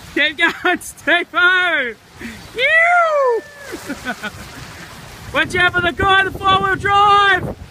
Keep going, Steve-o! Watch out for the guy in the 4-wheel drive!